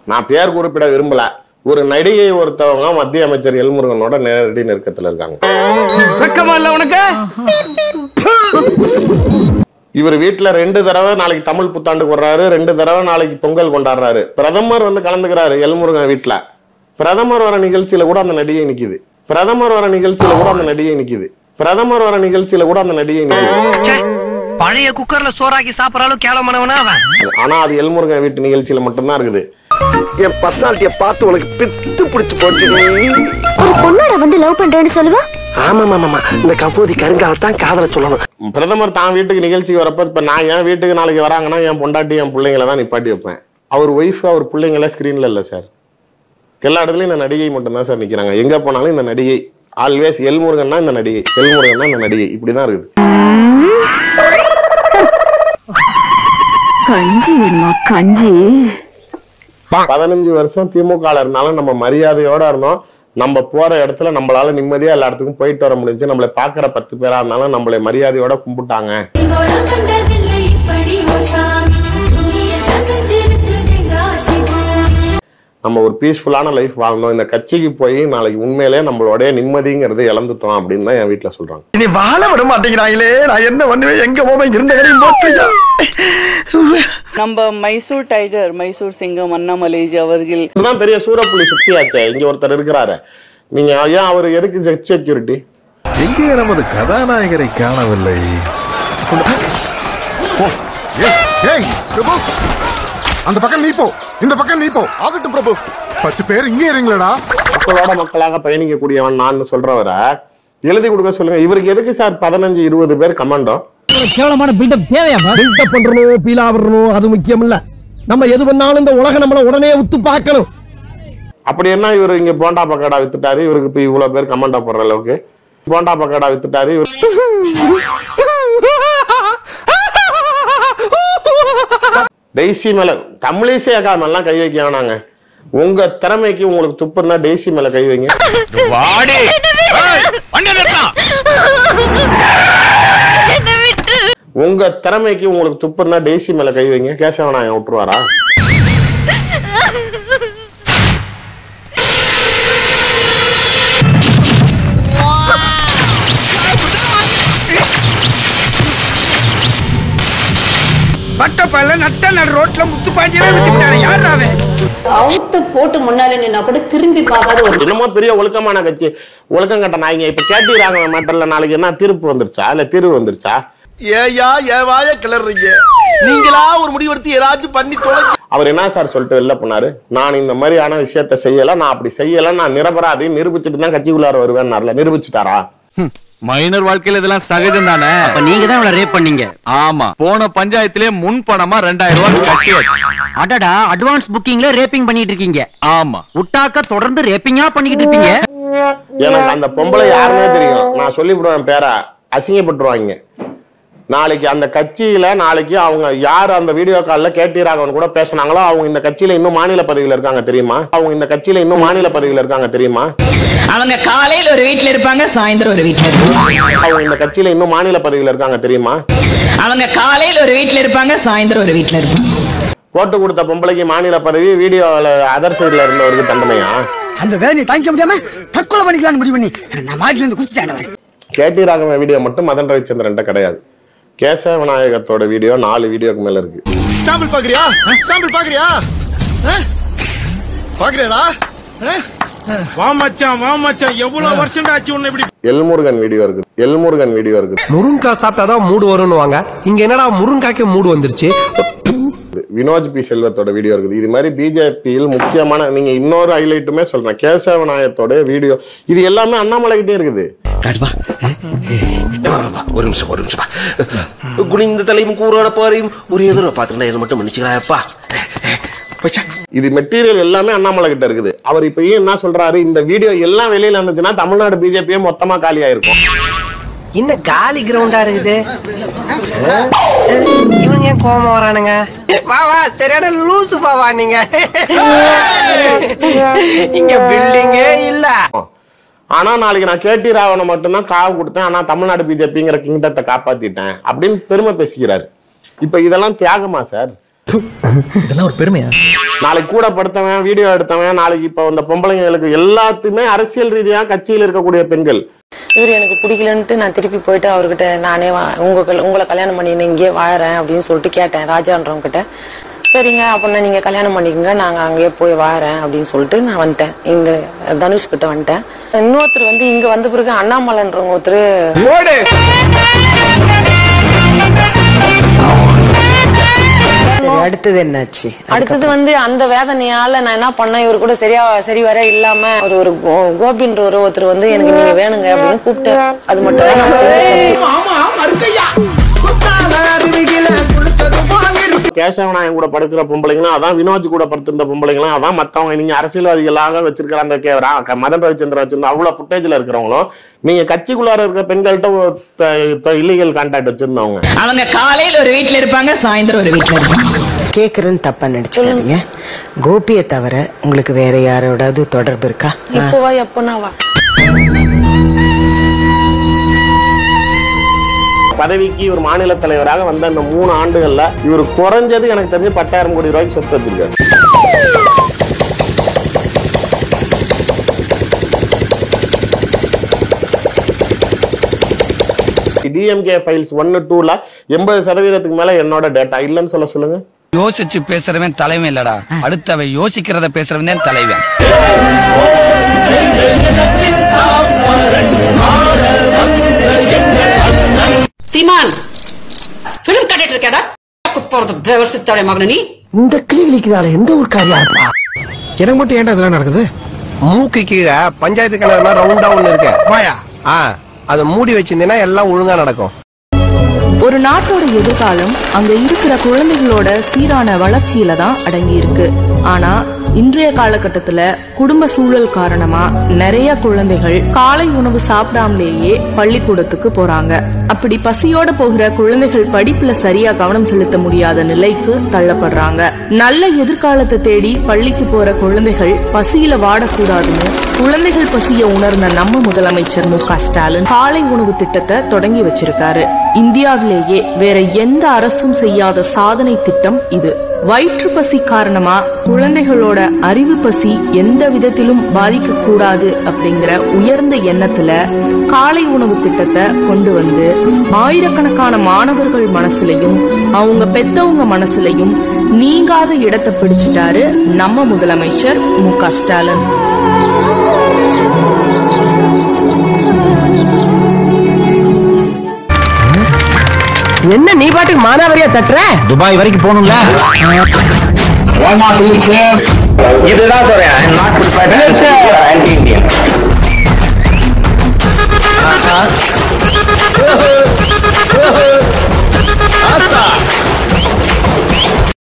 நான் பேர் குறிப்பிட விரும்பல. ஒரு நடிகை ஒருத்தவங்க மத்திய அமைச்சர் எல்முருகனோட நேரடி நெருக்கத்துல இருக்காங்க. இவர் வீட்டுல 2 தடவை நாளைக்கு தமிழ் புத்தாண்டுக்கு வர்றாரு, 2 தடவை நாளைக்கு பொங்கல் கொண்டாடுறாரு. பிரதமர் வந்து கலந்துக்கிறாரு எல்முருகன் வீட்டுல. பிரதமர் வர நிகழ்ச்சியில கூட அந்த நடிகை நிக்குது. பிரதமர் வர நிகழ்ச்சியில கூட அந்த நடிகை நிக்குது. பிரதமர் வர நிகழ்ச்சியில கூட அந்த நடிகை நிக்குது. பழைய குக்கர்ல சோறாக்கி சாப்பிடறாலும் கேவலமானவனா அவன். ஆனா அது எல்முருகன் வீட்டு நிகழ்ச்சியில மட்டும்தான் இருக்குது. என் பர்சனாலிட்டியை பார்த்து உனக்கு பித்து பிடிச்சு போச்சு. ஒரு பொண்ணோட வந்து லவ் பண்றேன்னு சொல்லுவா. ஆமா இந்த கபோதி கருங்காலத்தான் காதல சொல்லணும். பிரதமர் தான் வீட்டுக்கு நிகழ்ச்சிக்கு வரப்ப இப்ப நான் என் வீட்டுக்கு நாளைக்கு வராங்கன்னா என் பொண்டாட்டி என் பிள்ளைங்களை தான் நிப்பாட்டி வைப்பேன். அவர் ஒய்ஃப் அவர் பிள்ளைங்கள ஸ்கிரீன்ல இல்ல சார். எல்லா இடத்துலயும் இந்த நடிகை மட்டும்தான் சார் நிக்கிறாங்க. எங்க போனாலும் இந்த நடிகை. ஆல்வேஸ் எல்முருகன்னா இந்த நடிகை, எல்முருகன்னா இந்த நடிகை, இப்படிதான் இருக்குது. கஞ்சி 15 வருஷம் திமுக இருந்தாலும் நம்ம மரியாதையோட இருந்தோம். நம்ம போற இடத்துல நம்மளால நிம்மதியா எல்லா இடத்துக்கும் போயிட்டு வர முடிஞ்சு. நம்மளை பாக்குற 10 பேரா இருந்தாலும் நம்மளை மரியாதையோட கும்பிட்டாங்க. நம்ம ஒரு பீஸ்ஃபுல்லான லைஃப் வாழ்ந்தோம். இந்த கட்சிக்கு போய் நாளைக்கு உண்மையிலே நம்மளோட நிம்மதிங்கிறது இழந்துட்டோம் அப்படின்னு தான் என் வீட்டுல சொல்றாங்க. நீ வாழ விட மாட்டேங்கிறாங்களே, நான் என்ன பண்ணுவேன், எங்க போவேன், இருந்த கடையும் போச்சையா. நம்ம மைசூர் டைகர், மைசூர் சிங்கம் அண்ணாமலைஜி அவர்கள் இதுதான் பெரிய சூரப்புலி சுத்தியாச்சே. இங்க ஒருத்தர் இருக்கிறாரு, நீங்க ஏன் அவர் எதுக்கு செக்யூரிட்டி? எங்கே நமது கதாநாயகரை காணவில்லை? அந்த பக்கம் நீ போ, இந்த பக்கம் நீ போ. ஆகட்டும் பிரபு. 10 பேர் இங்கே இருங்களடா. மக்களோட மக்களாக பயணிக்கக்கூடியவன் நான் சொல்றவரை எழுதி கொடுக்க சொல்லுங்க. இவருக்கு எதுக்கு சார் 15-20 பேர் கமாண்டோ? கேவலமான பில்டப் தேவையா? பில்டப் பண்றணும், பீலா வரணும், அது முக்கியம் இல்ல. நம்ம எது பண்ணாலும் இந்த உலகம் நம்மள உடனே உத்து பார்க்கணும். அப்படி என்ன இவரு இங்க போண்டா பக்கடா வித்துட்டாரு, இவருக்கு இப்ப இவ்வளவு பேர் கமாண்டா போடுற அளவுக்கு போண்டா பக்கடா வித்துட்டாரு. டெய்ஸி மேல கமலேஷே அக்கா மேலாம் கை வைக்க வேணாங்க. உங்க திறமைக்கு உங்களுக்கு துப்பு இருந்தா டெய்ஸி மேல கை வைங்க. உங்க திறமைக்கு உங்களுக்கு துப்பு இருந்தா டெய்ஸி மேல கை வைங்க. கேசவநாயகம் விட்டுருவாரா? பட்டப்பல்ல நட்ட நடு ரோட்ல முத்து பாஞ்சிலே விட்டுட்டாரு. யாரா அவன்? அவுத்து போட்டு முன்னால நின்னா கூட திரும்பி பார்க்காத ஒரு என்னமோ பெரிய ஒழுக்கமான கட்சி, ஒழுக்கம் கட்ட நாய்ங்க. இப்ப கேட்டிராங்க மேட்டர்ல நாளைக்கு என்ன தீர்ப்பு வந்துருச்சா இல்ல தீர்வு வந்துருச்சா? ஏயா ஏவாய கிளறீங்க நீங்களா? ஒரு முடிவெடுத்து ஏதாச்சும் பண்ணி தொலைங்க. அவர் என்ன சார் சொல்லிட்டு வெளில போனாரு, நான் இந்த மாதிரியான விஷயத்த செய்யல, நான் அப்படி செய்யல, நான் நிரபராதி, நிரூபிச்சுட்டு தான் கட்சிக்குள்ளார வருவேன். நிரூபிச்சுட்டாரா? மைனர் வாழ்க்கையில இதெல்லாம் சகஜம் தானே. அப்ப நீங்க தான் இவளை ரேப் பண்ணீங்க? ஆமா, போன பஞ்சாயத்திலே முன் பணமா 2000 ரூபாய் கட்டியாச்சு. அடடா, அட்வான்ஸ் புக்கிங்ல ரேப்பிங் பண்ணிட்டு இருக்கீங்க? ஆமா. உட்டாக்க தொடர்ந்து ரேப்பிங்கா பண்ணிக்கிட்டு இருப்பீங்க. எனக்கு அந்த பொம்பளை யாருன்னே தெரியும். நான் சொல்லிவிடுவேன் பேரா, அசிங்கப்பட்டுருவாங்க. நாளைக்கு அந்த கட்சியில நாளைக்கு அவங்க யார் அந்த வீடியோ கால்ல கேடி ராகவன் கூட பேசினாங்களோ அவங்க இந்த கட்சியில இன்னும் மாநில பதவியில இருக்காங்க தெரியுமா? அவங்க இந்த கட்சியில இன்னும் மாநில பதவியில இருக்காங்க தெரியுமா? அவங்க காலையில ஒரு வீட்ல இருப்பாங்க, சாயந்தரம் ஒரு வீட்ல இருப்பாங்க. அவங்க இந்த கட்சியில இன்னும் மாநில பதவியில இருக்காங்க தெரியுமா? அவங்க காலையில ஒரு வீட்ல இருப்பாங்க, சாயந்தரம் ஒரு வீட்ல இருப்பாங்க. போட்டு கொடுத்த பொம்பளைக்கு மாநில பதவி, வீடியோல அதர் சைடுல இருந்தவருக்கு தண்டனையா? அந்த வேலையை தாங்கிக்க முடியாம தற்கொலை பண்ணிக்கலாம்னு முடிவு பண்ணி நான் மாட்டில இருந்து குதிச்சிட்டேன். கேடி ராகவன் வீடியோ மட்டும் மதன் ரவிச்சந்திரன் கிடையாது. கேசவ விநாயகத்தோட வீடியோ 4 வீடியோக்கு மேல இருக்கு. சாம்பிள் பாக்குறியா? சாம்பிள் பாக்குறியா? பாக்குறியாடா? வா மச்சான் எவ்வளவு வருஷம் ஆச்சு உன்னை இப்படி. எல்முருகன் வீடியோ இருக்கு. எல்முருகன் வீடியோ இருக்கு. முருங்காய் சாப்பிட்டாதான் மூடு வரும்னுவாங்க. இங்க என்னடா முருங்காய்க்கு மூடு வந்துருச்சு. வினோஜ் பி செல்வத்தோட வீடியோ இருக்குது. இது மாதிரி பிஜேபியில் முக்கியமான நீங்க இன்னொரு ஹைலைட்டுமே சொல்றேன், கேசவ விநாயகத்தோட வீடியோ. இது எல்லாமே அண்ணாமலை கிட்டே இருக்குது. ஒரு நிமிஷம் குனிந்த தலையும் கூறான பாறையும் ஒரே தடவை பாத்துக்கிட்டா என்ன மட்டும் மன்னிச்சுக்கிறாயப்பா. இது மெட்டீரியல் எல்லாமே அண்ணாமலை கிட்ட இருக்குது. அவர் இப்ப என்ன சொல்றாரு, இந்த வீடியோ எல்லாம் வெளியில இருந்துச்சுன்னா தமிழ்நாடு பிஜேபியே மொத்தமா காலி ஆயிருக்கும். என்ன காலி கிரவுண்டா இருக்குது? இவனுங்க ஏன் கோபம் வரானுங்க? வா சரியான லூசு பாவா நீங்க. இங்க பில்டிங்கே இல்ல. ஆனா நாளைக்கு நான் கேடி ராவனை மட்டும்தான் காவு கொடுத்தேன், ஆனா தமிழ்நாடு பிஜேபிங்கிற கிங்டத்தை காப்பாத்திட்டேன் அப்படின்னு பெருமை பேசிக்கிறாரு. இப்ப இதெல்லாம் தியாகமா சார்? இதெல்லாம் ஒரு பெருமையா? நாளைக்கு கூட படுத்தவன் வீடியோ எடுத்தவன் நாளைக்கு இப்ப இந்த பொம்பளைங்களுக்கு எல்லாத்துமே அரசியல் ரீதியா கட்சியில் இருக்கக்கூடிய பெண்கள். இவர் எனக்கு பிடிக்கலன்ட்டு நான் திருப்பி போயிட்டு அவர்கிட்ட நானே உங்களை கல்யாணம் பண்ணி இங்கே வாழறேன் அப்படின்னு சொல்லிட்டு கேட்டேன் ராஜான்றவங்க கிட்ட. சரிங்க அப்படின்னா நீங்க கல்யாணம் பண்ணிக்கோங்க, நாங்க அங்கேயே போய் வாழறேன் அப்படின்னு சொல்லிட்டு நான் வந்துட்டேன். இங்க தனுஷ் கிட்ட வந்துட்டேன். இன்னொருத்தர் வந்து இங்க வந்த பிறகு அண்ணாமலைன்றவங்க ஒருத்தர் அடுத்தது என்னாச்சு? அடுத்தது வந்து அந்த வேதனையால நான் என்ன பண்ணேன், இவரு கூட சரி வர இல்லாம ஒரு கோபின்ற ஒருத்தர் வந்து எனக்கு நீங்க வேணுங்க அப்படின்னு கூப்பிட்டு அது மட்டும் கேசவநாயன் கூட படுக்கிற பொம்பளைங்களும் அதான், வினோஜ் கூட படுத்திருந்த பொம்பளைங்களும் அதான், மத்தவங்க நீங்க அரசியல்வாதிகளாக வச்சிருக்கிற அந்த மதன் ரவிச்சந்திரன் வச்சிருந்த அவ்வளவு ஃபுட்டேஜ்ல இருக்கிறவங்களும் நீங்க கட்சிக்குள்ளார இருக்கிற பெண்கள்கிட்ட இல்லீகல் கான்டாக்ட் வச்சிருந்தவங்க. அவங்க காலையில ஒரு வீட்டுல இருப்பாங்க, சாயந்தரம் ஒரு வீட்டுல இருப்பாங்க. கேக்குறேன்னு தப்பா நினைச்சுக்காதீங்க. கோபியை தவிர உங்களுக்கு வேற யாரோடாவது தொடர்பு இருக்கா? இப்போவா எப்பனாவா? பதவிக்கு இவர் மாநில தலைவராக வந்த இந்த 3 ஆண்டுகள்ல இவர் குறைஞ்சது எனக்கு தெரிஞ்சு 10,000 கோடி ரூபாய்க்கு சொத்து வச்சிருக்காரு. டிஎம்கே ஃபைல்ஸ் 1, 2ல 80% மேல என்னோட டேட்டா இல்லன்னு சொல்லுங்க. யோசிச்சு பேசுறவன் தலைவன் இல்லடா, அடுத்தவ யோசிக்கிறத பேசுறவன் தான் தலைவன். சீமான் பிலிம் கட்டிட்டு இருக்கடா போறது தேவசித்தாளே மகனே. நீ இந்த கிளிக்கிறாளே எந்த ஒரு காரியா இருப்பா? எனக்கு மட்டும் ஏன்டா இதெல்லாம் நடக்குது? மூக்கு கீழே பஞ்சாயத்து கிணறு மாதிரி ரவுண்டா ஒண்ணு இருக்கு வாயா. அதை மூடி வச்சிருந்தேன்னா எல்லாம் ஒழுங்கா நடக்கும். ஒரு நாட்டோட எதிர்காலம் அங்க இருக்கிற குழந்தைகளோட சீரான வளர்ச்சியில தான் அடங்கி இருக்கு. ஆனா இன்றைய காலகட்டத்துல குடும்ப சூழல் காரணமா நிறைய குழந்தைகள் காலை உணவு சாப்பிடாமலேயே பள்ளிக்கூடத்துக்கு போறாங்க. அப்படி பசியோட போகிற குழந்தைகள் படிப்புல சரியா கவனம் செலுத்த முடியாத நிலைக்கு தள்ளப்படுறாங்க. நல்ல எதிர்காலத்தை தேடி பள்ளிக்கு போற குழந்தைகள் பசியில வாடக்கூடாதுன்னு குழந்தைகள் பசிய உணர்ந்த நம்ம முதலமைச்சர் மு.க. ஸ்டாலின் காலை உணவு திட்டத்தை தொடங்கி வச்சிருக்காரு. இந்தியாவிலேயே வேற எந்த அரசும் செய்யாத சாதனை திட்டம் இது. வயிற்று பசி காரணமா குழந்தைகளோட அறிவு பசி எந்த விதத்திலும் பாதிக்க கூடாது அப்படிங்கிற உயர்ந்த எண்ணத்துல காலை உணவு திட்டத்தை கொண்டு வந்து ஆயிரக்கணக்கான மாணவர்கள் மனசுலையும் அவங்க பெத்தவங்க மனசுலையும் நீங்காத இடத்தை பிடிச்சிட்டாரு நம்ம முதலமைச்சர் மு.க. ஸ்டாலின். என்ன நீ பாட்டுக்கு மானாவரியா தட்டுற? துபாய் வரைக்கும் போகணும்ல. இதுதான் சொல்றேன்.